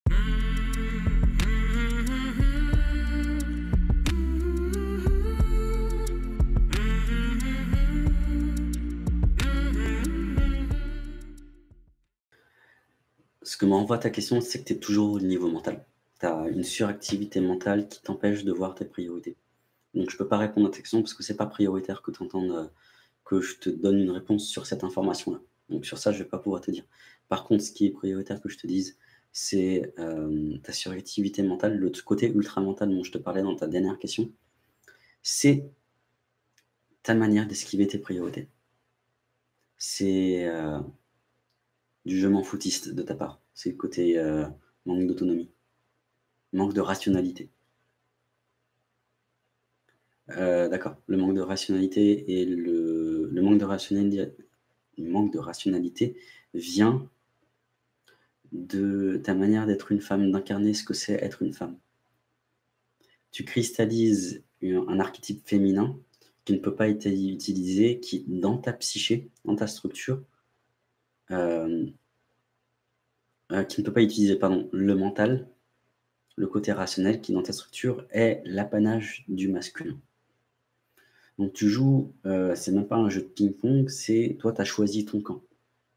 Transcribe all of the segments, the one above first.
Ce que m'envoie ta question, c'est que tu es toujours au niveau mental. Tu as une suractivité mentale qui t'empêche de voir tes priorités. Donc je peux pas répondre à ta question parce que c'est pas prioritaire que tu entendes, que je te donne une réponse sur cette information-là. Donc sur ça, je vais pas pouvoir te dire. Par contre, ce qui est prioritaire que je te dise, c'est, ta suractivité mentale, le côté ultra-mental dont je te parlais dans ta dernière question, c'est ta manière d'esquiver tes priorités. C'est, du «je m'en foutiste» de ta part. C'est le côté, manque d'autonomie, manque de rationalité. D'accord. Le manque de rationalité et le manque de rationalité vient de ta manière d'être une femme, d'incarner ce que c'est être une femme. Tu cristallises un archétype féminin qui ne peut pas être utilisé, qui dans ta psyché, dans ta structure, hem, qui ne peut pas utiliser, pardon, le mental, le côté rationnel qui dans ta structure est l'apanage du masculin. Donc tu joues, c'est même pas un jeu de ping-pong, c'est toi tu as choisi ton camp.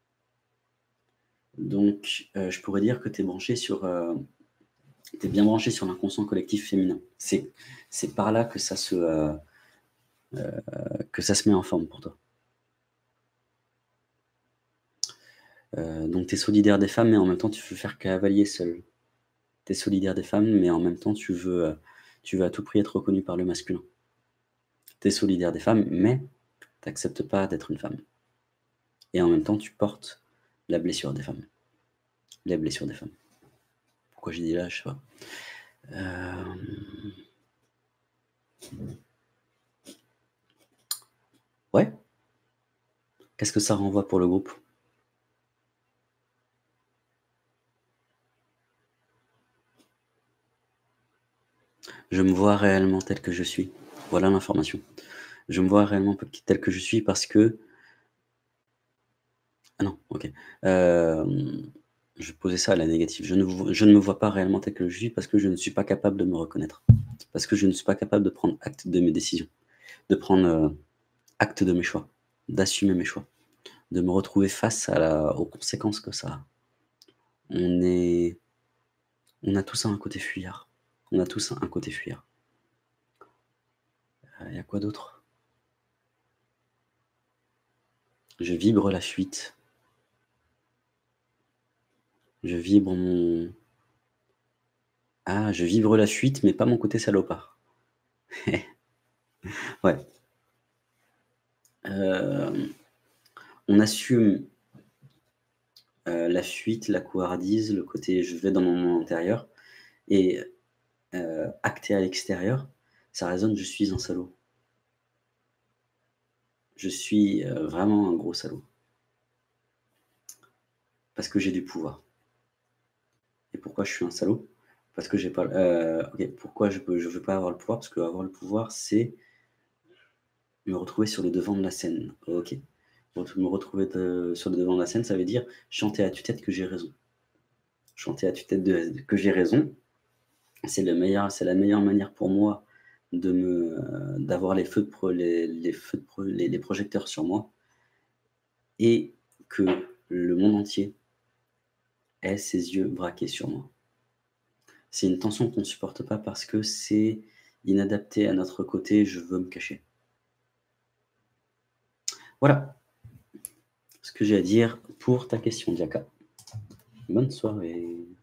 Donc je pourrais dire que tu es branché sur, tu es bien branché sur l'inconscient collectif féminin. C'est par là que ça se met en forme pour toi. Donc tu es solidaire des femmes, mais en même temps tu veux faire cavalier seul. Tu es solidaire des femmes, mais en même temps tu veux à tout prix être reconnu par le masculin. Tu es solidaire des femmes, mais tu acceptes pas d'être une femme et en même temps tu portes la blessure des femmes, les blessures des femmes. Pourquoi j'ai dit là? Je sais pas. Hem, ouais, qu'est-ce que ça renvoie pour le groupe? Je me vois réellement tel que je suis. Voilà l'information. Je me vois réellement tel que je suis parce que ah non, OK. Je vais poser ça à la négative. Je ne me vois pas réellement tel que je suis parce que je ne suis pas capable de me reconnaître. Parce que je ne suis pas capable de prendre acte de mes décisions, de prendre, acte de mes choix, d'assumer mes choix, de me retrouver face aux conséquences que ça a. On est on a tous un côté fuyard. On a tous un côté fuyard. Il y a quoi d'autre? Je vibre la fuite. Je vibre mon je vibre la fuite, mais pas mon côté salopard. Ouais, hem, on assume, la fuite, la couardise, le côté je vais dans mon monde intérieur et acté à l'extérieur, ça résonne: «Je suis un salaud». Je suis, vraiment un gros salaud parce que j'ai du pouvoir. Et pourquoi je suis un salaud? Parce que j'ai pas OK, pourquoi je veux pas avoir le pouvoir? Parce qu'avoir le pouvoir, c'est me retrouver sur le devant de la scène. OK. Me retrouver sur le devant de la scène, ça veut dire chanter à tue-tête que j'ai raison. Chanter à tue-tête que j'ai raison, c'est la meilleure manière pour moi d'avoir les feux de pro les feux de pro les projecteurs sur moi et que le monde entier ait ses yeux braqués sur moi. C'est une tension qu'on ne supporte pas parce que c'est inadapté à notre côté, je veux me cacher. Voilà ce que j'ai à dire pour ta question, Diaka. Bonne soirée.